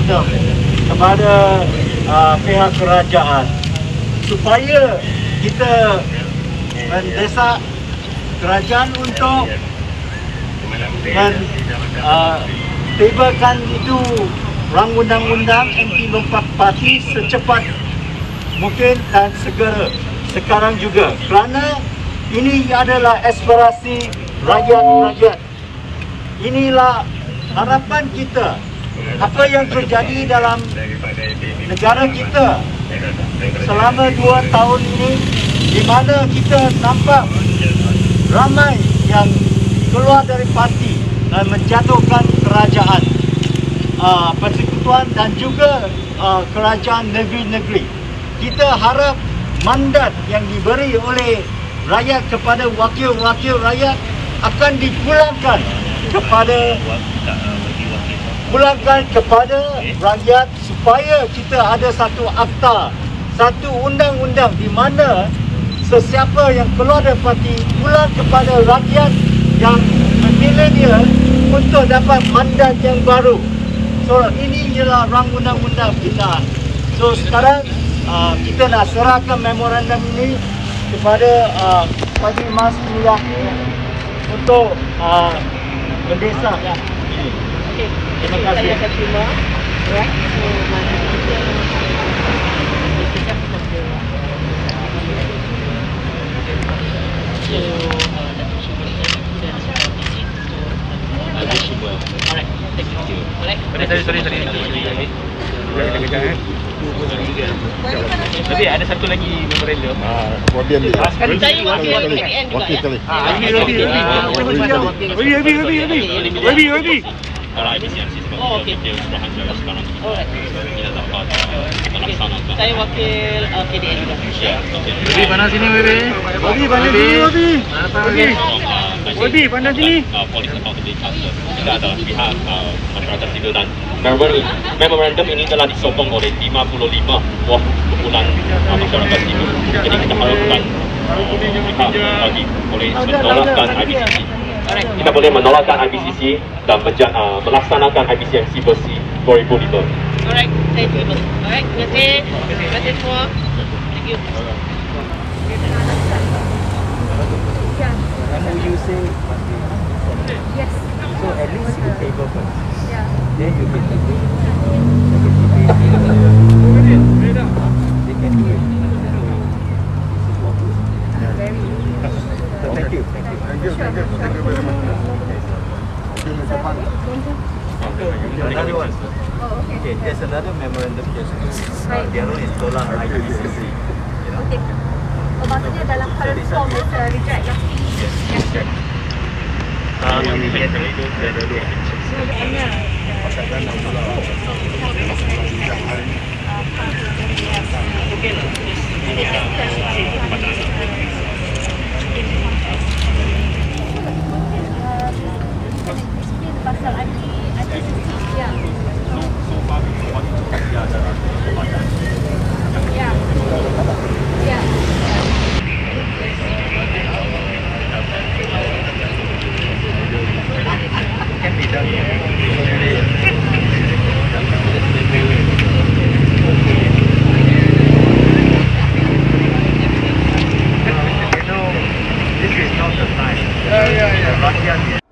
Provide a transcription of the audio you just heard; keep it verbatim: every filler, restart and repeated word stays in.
memorandum kepada uh, pihak kerajaan supaya kita mendesak kerajaan untuk mentebalkan uh, itu rang undang-undang anti lompat parti secepat mungkin dan segera sekarang juga, kerana ini adalah aspirasi rakyat-rakyat. Inilah harapan kita. Apa yang terjadi dalam negara kita selama dua tahun ini, di mana kita nampak ramai yang keluar dari parti dan menjatuhkan kerajaan, uh, persekutuan dan juga uh, kerajaan negeri-negeri. Kita harap mandat yang diberi oleh rakyat kepada wakil-wakil rakyat akan dipulangkan kepada pulangkan kepada rakyat supaya kita ada satu akta, satu undang-undang di mana sesiapa yang keluar dari parti pulang kepada rakyat yang memilih dia untuk dapat mandat yang baru. So ini ialah rang undang-undang kita. So sekarang uh, kita nak serahkan memorandum ini kepada uh, Pagi Mas Kuliah untuk uh, mendesak. Okay. Terima kasih. Saya terima. Right. So mana kita kita kita So Datuk Syukur dan semua visi. So Datuk Syukur. Alright. Thank you. Alright. Sorry, sorry, sorry. Tapi ada satu lagi memorandum. Ah, wakil dia. Saya wakil K D N juga. Wakil kali. Ah, Abi, Abi, Abi. Abi, Abi, Abi, Abi. Abi, Abi. Kalau I B C M C sebagai Oh, okey. wakil Suruhanjaya sekarang Alright. kita dapat melaksanakan. Saya wakil uh, K D N juga. Ya, okey. Abi, pandang sini, Abi. Abi, pandang sini, Abi. Abi. Abi, pandang sini. Uh, Police Accountability Council. Kita adalah pihak uh, masyarakat sipil dan memorandum, memorandum ini telah disokong oleh lima puluh lima buah kumpulan uh, masyarakat sipil. Jadi kita harapkan uh, pihak bagi boleh menolakkan I B C C. Kita boleh menolakkan I B C C dan menja- uh, melaksanakan I B C M C versi dua ribu lima. Alright, saya terima. Alright, terima kasih. Terima kasih semua. Thank you. M O U say must be Yes. so at least you table first. Yeah. Then you can debate. You can debate. They can do it. Very. So thank you. Thank you. Thank you, thank you, thank you very much. Thank you, Mister Pan. Another one. Oh, okay. Okay, there's another memorandum just uh, Right. the other one is tolak I B C C. You know. Okay. Oh, maksudnya dalam current form is uh, reject lah. Yes. Yes. Um, yes. Pasal anti anti ya. Ya. Ya. Can be done. You know, this is not the time. Yeah, yeah, yeah. Rakyat